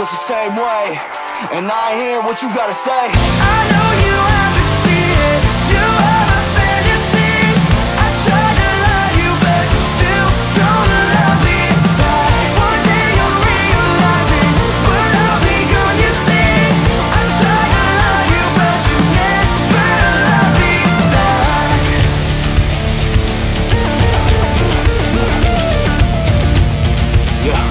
goes the same way, and I ain't hear what you gotta say. I know you have to see it. You have a fantasy. I tried to love you, but you still don't love me back. One day you'll realize it, but I'll be gone, you see. I tried to love you, but you never love me back. Yeah.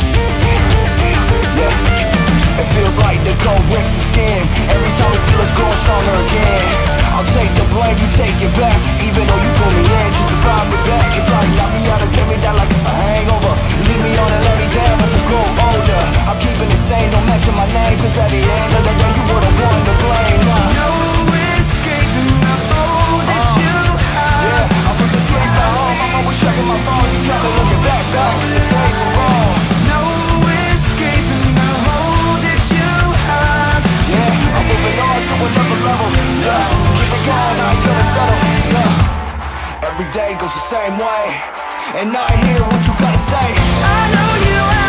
It feels like the cold rips the skin. Every time we feel us growing stronger again. I'll take the blame, you take it back. Even though you pull me in just to find me back. It's like knock me out and tear me down like it's a hangover. Leave me on and let me down as I grow older. I'm keeping it sane, don't mention my name, cause at the end of the day you were the one to blame. No escaping the hold that you have. Yeah, I was asleep at home, I'm always checking my phone. You got me looking back, the days are wrong. No escaping the hold that you have. Yeah, I'm moving on to another level. Yeah, keep it going, I ain't gonna settle. Yeah, every day goes the same way, and I hear what you gotta say. I know you